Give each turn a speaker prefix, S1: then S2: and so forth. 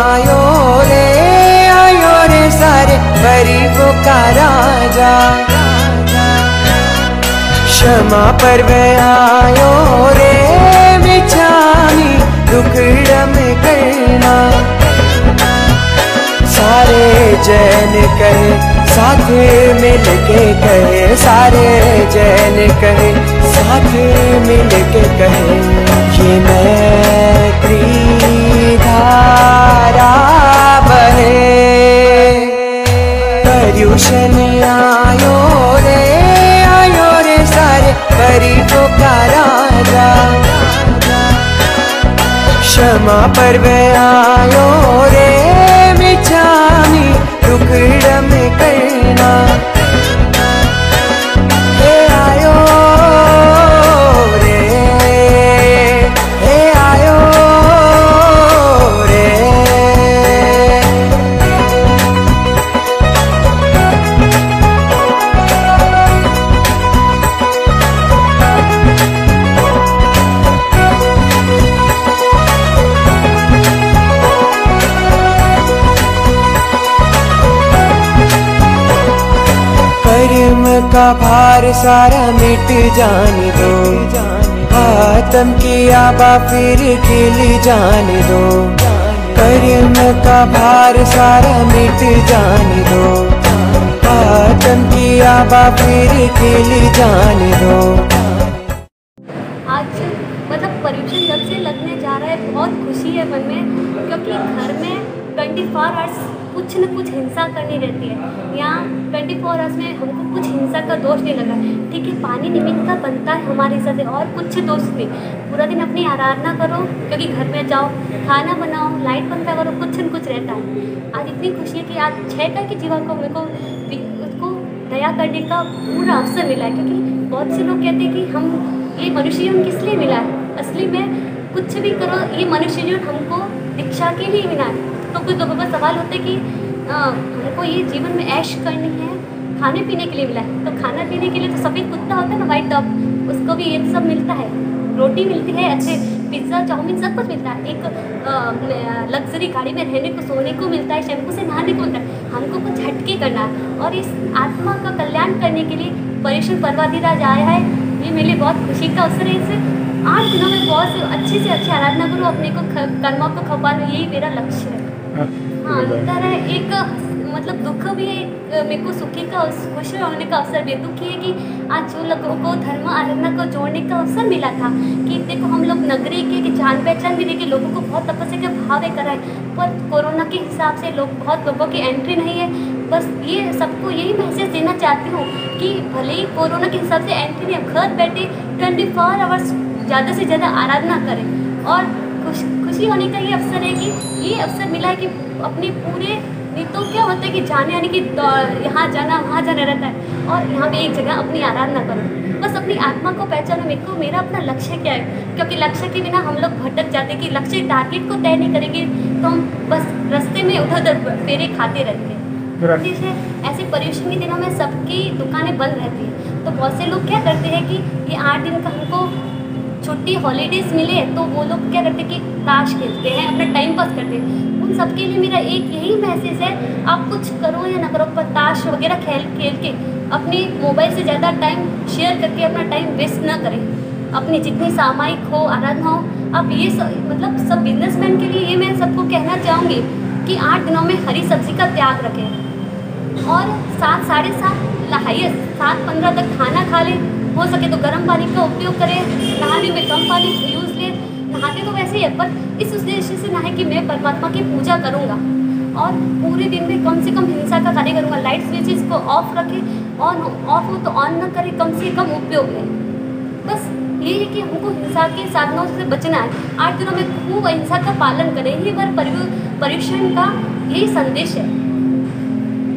S1: आयो रे सारे गरीबों का राजा। क्षमा पर्व आयो रे मिच्छामि दुक्कडम करना। सारे जैन कहे साथ मिल के कहे, सारे जैन कहे साथ मिल के कहे, ये मैत्री धारा बहे। पर्युषण आयो रे सारे गरीबों का राजा। क्षमा पर्व आयो रे मिच्छामि दुक्कडम करना। हे आयो रे, हे आयो रे। कर्म का भार सारा मिट जाने दो, आत्म की आबा फिर खिल जाने दो। कर्म का भार सारा मिट जाने दो, आत्म की आबा फिर खिल जाने दो।
S2: आज मतलब पर्युषण जब से लगने जा रहा है, बहुत खुशी है मन में, क्योंकि घर में 24 आवर्स कुछ न कुछ हिंसा करनी रहती है। यहाँ 24 आवर्स में हमको कुछ हिंसा का दोष नहीं लगा। ठीक है, पानी निमित्त का बनता है हमारे हिसाब से, और कुछ दोष नहीं। पूरा दिन अपनी आराधना करो, क्योंकि घर में जाओ, खाना बनाओ, लाइट बंद करो, कुछ न कुछ रहता है। आज इतनी खुशी है कि आज 6 का की जीवन को मेरे को उसको दया करने का पूरा अवसर मिला है। क्योंकि बहुत से लोग कहते हैं कि हम ये मनुष्य जीवन किस लिए मिला है। असली में कुछ भी करो, ये मनुष्य जीवन हमको दीक्षा के लिए मिला है। तो कुछ लोगों का सवाल होता है कि हमको ये जीवन में ऐश करनी है, खाने पीने के लिए मिला है। तो खाना पीने के लिए तो सफ़ेद कुत्ता होता है ना, वाइट डॉग, उसको भी ये सब मिलता है। रोटी मिलती है, अच्छे पिज़्ज़ा चाउमीन सब कुछ मिलता है। एक लग्जरी गाड़ी में रहने को, सोने को मिलता है, शैम्पू से नहाने को मिलता है। हमको कुछ हटके करना है, और इस आत्मा का कल्याण करने के लिए पर्युषण पर्वाधिराज आया है। ये मेरे लिए बहुत खुशी का अवसर है। इसे 8 दिनों में बहुत से अच्छी आराधना करो, अपने को कर्मों को खपा लो, यही मेरा लक्ष्य है। हाँ, अंतर है एक, मतलब दुख भी है, मेरे को सुखी का खुश होने का अवसर भी है। दुखी है कि आज जो लोगों को धर्म आराधना को जोड़ने का अवसर मिला था, कि देखो हम लोग नगरी के कि जान पहचान भी देखिए, लोगों को बहुत तपस्या के भाव कराए, पर कोरोना के हिसाब से बहुत लोगों की एंट्री नहीं है। बस ये सबको यही मैसेज देना चाहती हूँ कि भले ही कोरोना के हिसाब से एंट्री नहीं है, घर बैठे 24 आवर्स ज़्यादा से ज़्यादा आराधना करें। और खुशी होने का ये अवसर है कि ये अवसर मिला है कि अपने पूरे, नहीं तो क्या होता है कि जाने आने की यहाँ जाना वहाँ जाना रहता है, और यहाँ पे एक जगह अपनी आराधना करो। बस अपनी आत्मा को पहचानो। मेरा अपना लक्ष्य क्या है, क्योंकि लक्ष्य के बिना हम लोग भटक जाते हैं कि लक्ष्य टारगेट को तय नहीं करेंगे तो हम बस रास्ते में उधर उधर फेरे खाते रहेंगे। जैसे ऐसे पर्युषण के दिनों में सबकी दुकानें बंद रहती है, तो बहुत से लोग क्या करते हैं कि ये 8 दिन का हमको छुट्टी हॉलीडेज मिले, तो वो लोग क्या करते हैं कि ताश खेलते हैं, अपना टाइम पास करते हैं। उन सबके लिए मेरा एक यही मैसेज है, आप कुछ करो या ना करो, पर ताश वगैरह खेल के अपनी मोबाइल से ज़्यादा टाइम शेयर करके अपना टाइम वेस्ट ना करें। अपनी जितनी सामायिक हो, आराधना हो, आप ये मतलब सब बिजनेसमैन के लिए ये मैं सबको कहना चाहूँगी कि 8 दिनों में हरी सब्जी का त्याग रखें, और 7 साढ़े 7 हाईएस्ट 7:15 तक खाना खा लें। हो सके तो गर्म पानी का उपयोग करें, नहाने में कम पानी यूज़ लें। नहाते तो वैसे ही है, पर इस उद्देश्य से नहाए कि मैं परमात्मा की पूजा करूँगा, और पूरे दिन में कम से कम हिंसा का कार्य करूँगा। लाइट स्विचेस को ऑफ रखें, ऑफ हो तो ऑन न करें, कम से कम उपयोग लें। बस ये है कि हमको हिंसा के साधनों से बचना है। 8 दिनों में खूब अहिंसा का पालन करें, ये बार पर्युषण का यही संदेश है।